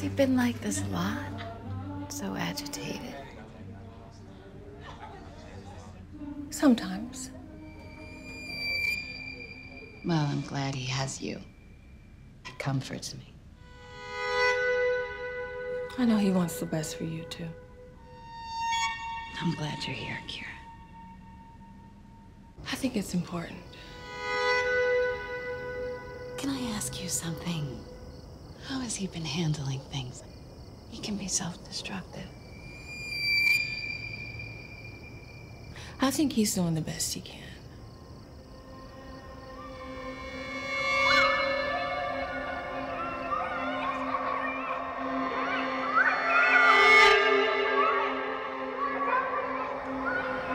he been like this a lot? So agitated? Sometimes. Well, I'm glad he has you. It comforts me. I know he wants the best for you, too. I'm glad you're here, Kira. I think it's important. Can I ask you something? How has he been handling things? He can be self-destructive. I think he's doing the best he can.